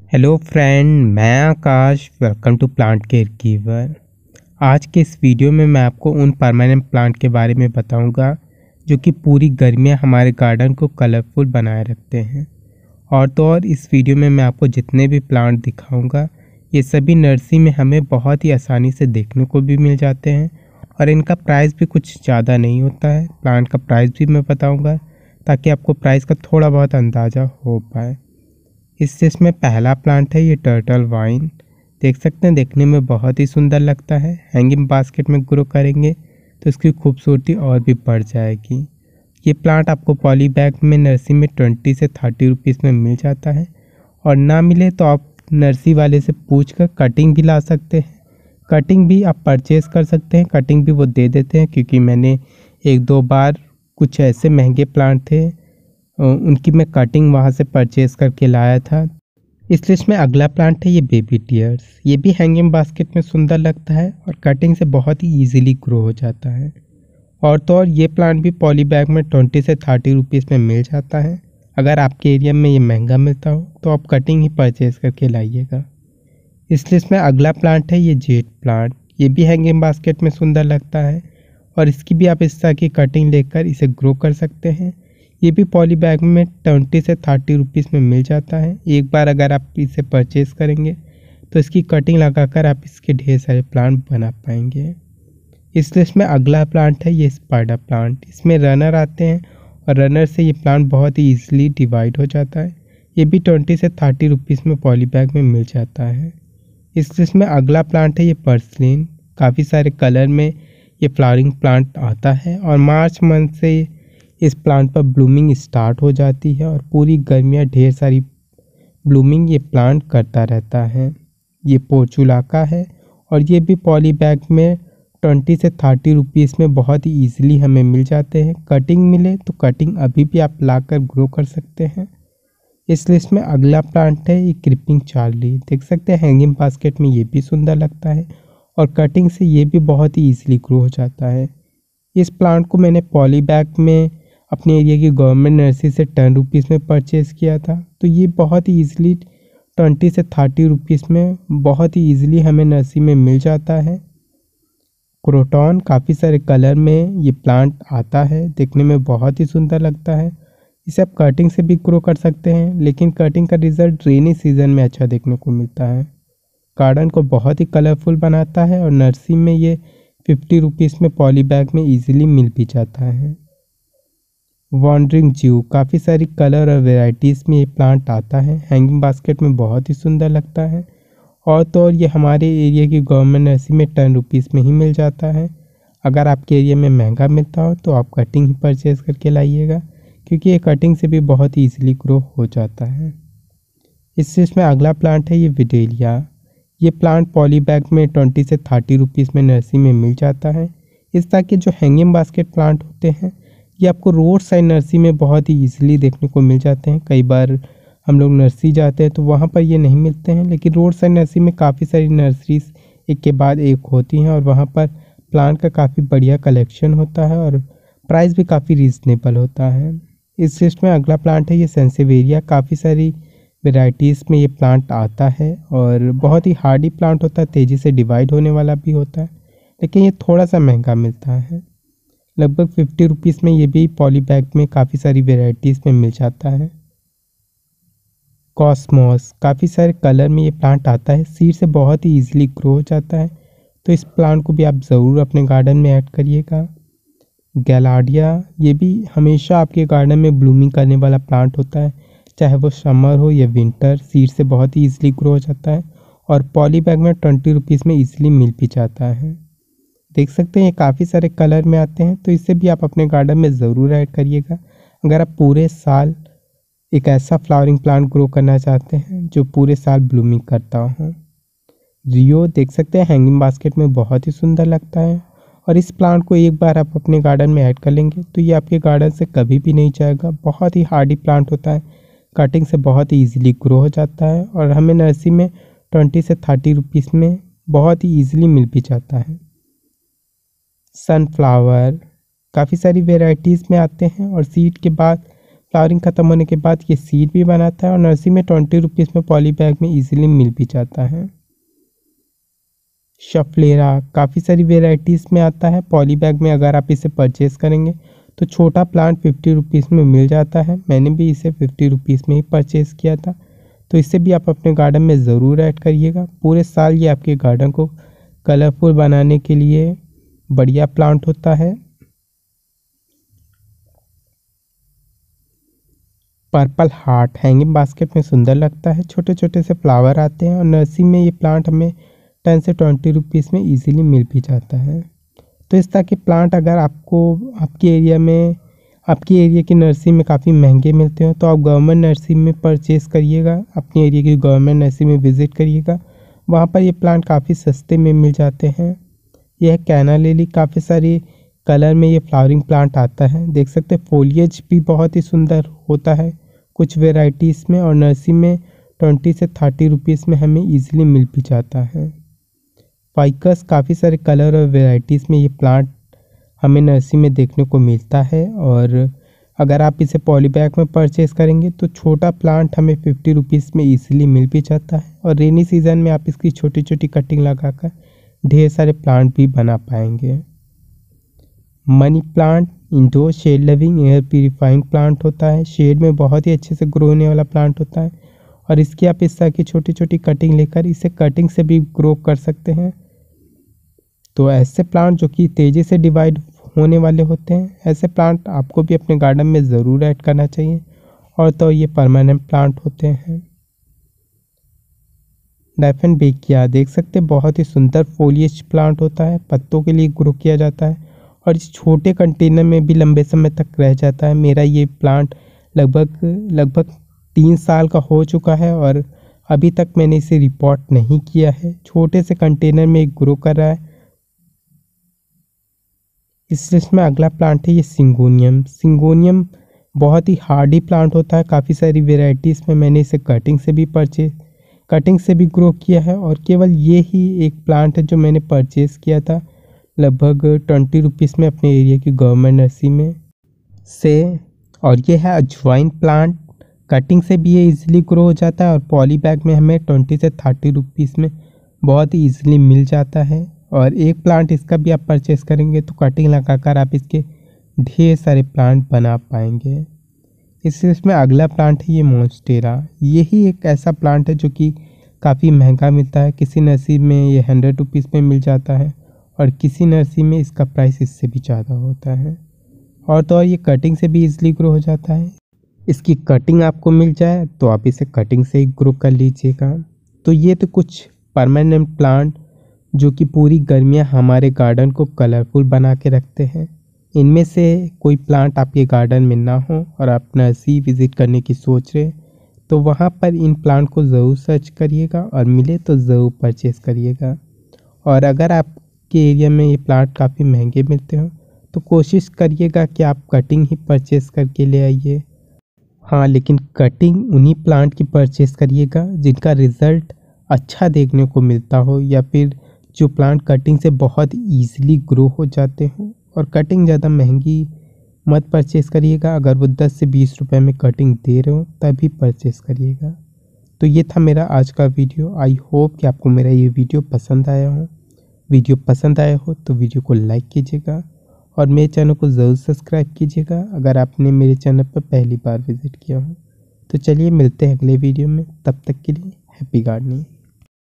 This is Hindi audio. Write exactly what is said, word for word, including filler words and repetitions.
हेलो फ्रेंड, मैं Akash. Welcome to plant care giver. आज के इस वीडियो में मैं आपको उन परमानेंट प्लांट के बारे में बताऊंगा जो कि पूरी गर्मियां हमारे गार्डन को कलरफुल बनाए रखते हैं। और तो और इस वीडियो में मैं आपको जितने भी प्लांट दिखाऊंगा ये सभी नर्सरी में हमें बहुत ही आसानी से देखने को भी मिल जाते हैं और इनका प्राइस भी कुछ ज़्यादा नहीं होता है। प्लांट का प्राइस भी मैं बताऊँगा ताकि आपको प्राइस का थोड़ा बहुत अंदाज़ा हो पाए। इस लिस्ट में पहला प्लांट है ये टर्टल वाइन। देख सकते हैं, देखने में बहुत ही सुंदर लगता है। हैंगिंग बास्केट में ग्रो करेंगे तो इसकी खूबसूरती और भी बढ़ जाएगी। ये प्लांट आपको पॉली बैग में नर्सरी में ट्वेंटी से थर्टी रुपीज़ में मिल जाता है, और ना मिले तो आप नर्सरी वाले से पूछ कर कटिंग भी ला सकते हैं। कटिंग भी आप परचेज़ कर सकते हैं, कटिंग भी वो दे देते हैं, क्योंकि मैंने एक दो बार कुछ ऐसे महंगे प्लांट थे उनकी मैं कटिंग वहाँ से परचेज़ करके लाया था। इस लिस्ट में अगला प्लांट है ये बेबी टीयर्स। ये भी हैंगिंग बास्केट में सुंदर लगता है और कटिंग से बहुत ही इजीली ग्रो हो जाता है। और तो और ये प्लांट भी पॉली बैग में ट्वेंटी से थर्टी रुपीज़ में मिल जाता है। अगर आपके एरिया में ये महंगा मिलता हो तो आप कटिंग ही परचेज़ करके लाइएगा। इस लिस्ट में अगला प्लांट है ये जेट प्लांट। ये भी हैंगिंग बास्केट में सुंदर लगता है और इसकी भी आप इस तरह की कटिंग लेकर इसे ग्रो कर सकते हैं। ये भी पॉली बैग में ट्वेंटी से थर्टी रुपीज़ में मिल जाता है। एक बार अगर आप इसे परचेज़ करेंगे तो इसकी कटिंग लगाकर आप इसके ढेर सारे प्लांट बना पाएंगे। इस लिस्ट में अगला प्लांट है ये स्पाइडर प्लांट। इसमें रनर आते हैं और रनर से ये प्लांट बहुत ही ईजिली डिवाइड हो जाता है। ये भी ट्वेंटी से थर्टी रुपीज़ में पॉली बैग में मिल जाता है। इस लिस्ट में अगला प्लांट है ये पर्सलिन। काफ़ी सारे कलर में ये फ्लावरिंग प्लांट आता है और मार्च मंथ से इस प्लांट पर ब्लूमिंग स्टार्ट हो जाती है और पूरी गर्मियाँ ढेर सारी ब्लूमिंग ये प्लांट करता रहता है। ये पोर्चुलाका है और ये भी पॉली बैग में ट्वेंटी से थर्टी रुपीज़ में बहुत ही ईजिली हमें मिल जाते हैं। कटिंग मिले तो कटिंग अभी भी आप लाकर ग्रो कर सकते हैं। इस लिस्ट में अगला प्लांट है ये क्रीपिंग चार्ली। देख सकते हैं हैंगिंग बास्केट में ये भी सुंदर लगता है और कटिंग से ये भी बहुत ही ईजिली ग्रो हो जाता है। इस प्लांट को मैंने पॉली बैग में अपने एरिया की गवर्नमेंट नर्सरी से टेन रुपीज़ में परचेज़ किया था। तो ये बहुत ही ईजिली ट्वेंटी से थर्टी रुपीज़ में बहुत ही ईजिली हमें नर्सरी में मिल जाता है। क्रोटॉन, काफ़ी सारे कलर में ये प्लांट आता है, देखने में बहुत ही सुंदर लगता है। इसे आप कटिंग से भी ग्रो कर सकते हैं, लेकिन कटिंग का रिज़ल्ट रेनी सीज़न में अच्छा देखने को मिलता है। गार्डन को बहुत ही कलरफुल बनाता है और नर्सरी में ये फिफ्टी रुपीज़ में पॉली बैग में ईजिली मिल भी जाता है। वॉन्डरिंग ज्यू, काफ़ी सारी कलर और वेराइटीज़ में ये प्लांट आता है। हैंगिंग बास्केट में बहुत ही सुंदर लगता है और तो और ये हमारे एरिया की गवर्नमेंट नर्सरी में टेन रुपीज़ में ही मिल जाता है। अगर आपके एरिया में महंगा मिलता हो तो आप कटिंग ही परचेज़ करके लाइएगा, क्योंकि ये कटिंग से भी बहुत ही ईजिली ग्रो हो जाता है। इस लिस्ट में अगला प्लांट है ये विडेलिया। ये प्लांट पॉली बैग में ट्वेंटी से थर्टी रुपीज़ में नर्सरी में मिल जाता है। इस तरह के जो हैंगिंग बास्केट प्लांट होते हैं ये आपको रोड साइड नर्सरी में बहुत ही ईजिली देखने को मिल जाते हैं। कई बार हम लोग नर्सरी जाते हैं तो वहाँ पर ये नहीं मिलते हैं, लेकिन रोड साइड नर्सरी में काफ़ी सारी नर्सरीज एक के बाद एक होती हैं और वहाँ पर प्लांट का काफ़ी बढ़िया कलेक्शन होता है और प्राइस भी काफ़ी रीज़नेबल होता है। इस लिस्ट में अगला प्लांट है ये सेंसेवेरिया। काफ़ी सारी वेराइटीज़ में ये प्लांट आता है और बहुत ही हार्डी प्लांट होता है, तेज़ी से डिवाइड होने वाला भी होता है, लेकिन ये थोड़ा सा महंगा मिलता है। लगभग फिफ्टी रुपीज़ में ये भी पॉली बैग में काफ़ी सारी वेराइटीज़ में मिल जाता है। कॉस्मोस, काफ़ी सारे कलर में ये प्लांट आता है, सीड से बहुत ही ईजिली ग्रो हो जाता है, तो इस प्लांट को भी आप ज़रूर अपने गार्डन में ऐड करिएगा। गैलार्डिया, ये भी हमेशा आपके गार्डन में ब्लूमिंग करने वाला प्लांट होता है, चाहे वो समर हो या विंटर। सीड से बहुत ही ईजिली ग्रो हो जाता है और पॉली बैग में ट्वेंटी रुपीज़ में ईजिली मिल भी जाता है। देख सकते हैं ये काफ़ी सारे कलर में आते हैं, तो इसे भी आप अपने गार्डन में ज़रूर ऐड करिएगा अगर आप पूरे साल एक ऐसा फ्लावरिंग प्लांट ग्रो करना चाहते हैं जो पूरे साल ब्लूमिंग करता हो। रियो, देख सकते हैं हैंगिंग बास्केट में बहुत ही सुंदर लगता है और इस प्लांट को एक बार आप अपने गार्डन में ऐड कर लेंगे तो ये आपके गार्डन से कभी भी नहीं जाएगा। बहुत ही हार्डी प्लांट होता है, कटिंग से बहुत ही ईजिली ग्रो हो जाता है और हमें नर्सरी में ट्वेंटी से थर्टी रुपीज़ में बहुत ही ईजिली मिल भी जाता है। सनफ्लावर, काफ़ी सारी वेराइटीज़ में आते हैं और सीड के बाद फ्लावरिंग ख़त्म होने के बाद ये सीड भी बनाता है और नर्सरी में ट्वेंटी रुपीज़ में पॉली बैग में इजीली मिल भी जाता है। शफलेरा काफ़ी सारी वेराइटीज़ में आता है। पॉली बैग में अगर आप इसे परचेस करेंगे तो छोटा प्लांट फिफ्टी रुपीज़ में मिल जाता है। मैंने भी इसे फिफ्टी रुपीज़ में ही परचेज़ किया था, तो इसे भी आप अपने गार्डन में ज़रूर ऐड करिएगा। पूरे साल ये आपके गार्डन को कलरफुल बनाने के लिए बढ़िया प्लांट होता है। पर्पल हार्ट हैंगिंग बास्केट में सुंदर लगता है, छोटे छोटे से फ्लावर आते हैं और नर्सरी में ये प्लांट हमें टेन से ट्वेंटी रुपीज़ में इजीली मिल भी जाता है। तो इस तरह के प्लांट अगर आपको आपके एरिया में आपकी एरिया की नर्सरी में काफ़ी महंगे मिलते हैं तो आप गवर्नमेंट नर्सरी में परचेज़ करिएगा। अपने एरिया की गवर्नमेंट नर्सरी में विज़िट करिएगा, वहाँ पर ये प्लांट काफ़ी सस्ते में मिल जाते हैं। यह कैना लिली काफ़ी सारी कलर में ये फ्लावरिंग प्लांट आता है। देख सकते हैं फोलिएज भी बहुत ही सुंदर होता है कुछ वेराइटीज़ में, और नर्सरी में ट्वेंटी से थर्टी रुपीज़ में हमें ईजिली मिल भी जाता है। फाइकस काफ़ी सारे कलर और वेराइटीज़ में ये प्लांट हमें नर्सरी में देखने को मिलता है, और अगर आप इसे पॉली बैग में परचेज़ करेंगे तो छोटा प्लांट हमें फिफ्टी रुपीज़ में इजीली मिल भी जाता है। और रेनी सीज़न में आप इसकी छोटी छोटी कटिंग लगाकर ढेर सारे प्लांट भी बना पाएंगे। Money plant indoor shade loving air purifying plant होता है। शेड में बहुत ही अच्छे से ग्रो होने वाला प्लांट होता है, और इसकी आप इस तरह की छोटी छोटी कटिंग लेकर इसे कटिंग से भी ग्रो कर सकते हैं। तो ऐसे प्लांट जो कि तेज़ी से डिवाइड होने वाले होते हैं, ऐसे प्लांट आपको भी अपने गार्डन में ज़रूर ऐड करना चाहिए। और तो ये परमानेंट प्लांट होते हैं। डायफेनबेकिया देख सकते हैं बहुत ही सुंदर फोलिएज प्लांट होता है, पत्तों के लिए ग्रो किया जाता है और इस छोटे कंटेनर में भी लंबे समय तक रह जाता है। मेरा ये प्लांट लगभग लगभग तीन साल का हो चुका है और अभी तक मैंने इसे रिपोर्ट नहीं किया है। छोटे से कंटेनर में ग्रो कर रहा है। इस लिस्ट में अगला प्लांट है ये सिंगोनियम। सिंगोनियम बहुत ही हार्डी प्लांट होता है। काफ़ी सारी वेराइटीज़ में मैंने इसे कटिंग से भी परचेज कटिंग से भी ग्रो किया है, और केवल ये ही एक प्लांट है जो मैंने परचेज़ किया था लगभग ट्वेंटी रुपीज़ में अपने एरिया की गवर्नमेंट नर्सरी में से। और ये है अजवाइन प्लांट। कटिंग से भी ये इजीली ग्रो हो जाता है और पॉली बैग में हमें ट्वेंटी से थर्टी रुपीज़ में बहुत ही ईजिली मिल जाता है। और एक प्लांट इसका भी आप परचेस करेंगे तो कटिंग लगाकर आप इसके ढेर सारे प्लांट बना पाएंगे। इसमें अगला प्लांट है ये मोन्स्टेरा। यही एक ऐसा प्लांट है जो कि काफ़ी महंगा मिलता है। किसी नर्सरी में ये हंड्रेड रुपीज़ में मिल जाता है और किसी नर्सरी में इसका प्राइस इससे भी ज़्यादा होता है। और तो और ये कटिंग से भी इजीली ग्रो हो जाता है। इसकी कटिंग आपको मिल जाए तो आप इसे कटिंग से ही ग्रो कर लीजिएगा। तो ये तो कुछ परमानेंट प्लांट जो कि पूरी गर्मियाँ हमारे गार्डन को कलरफुल बना के रखते हैं। इनमें से कोई प्लांट आपके गार्डन में ना हो और आप नर्सरी विज़िट करने की सोच रहे तो वहाँ पर इन प्लांट को ज़रूर सर्च करिएगा और मिले तो ज़रूर परचेज़ करिएगा। और अगर आपके एरिया में ये प्लांट काफ़ी महंगे मिलते हो तो कोशिश करिएगा कि आप कटिंग ही परचेज़ करके ले आइए। हाँ, लेकिन कटिंग उन्हीं प्लांट की परचेज़ करिएगा जिनका रिज़ल्ट अच्छा देखने को मिलता हो, या फिर जो प्लांट कटिंग से बहुत ईजिली ग्रो हो जाते हो। और कटिंग ज़्यादा महंगी मत परचेज़ करिएगा। अगर वो दस से बीस रुपए में कटिंग दे रहे हो तभी परचेज़ करिएगा। तो ये था मेरा आज का वीडियो। आई होप कि आपको मेरा ये वीडियो पसंद आया हो। वीडियो पसंद आया हो तो वीडियो को लाइक कीजिएगा और मेरे चैनल को ज़रूर सब्सक्राइब कीजिएगा अगर आपने मेरे चैनल पर पहली बार विज़िट किया हो। तो चलिए मिलते हैं अगले वीडियो में, तब तक के लिए हैप्पी गार्डनिंग।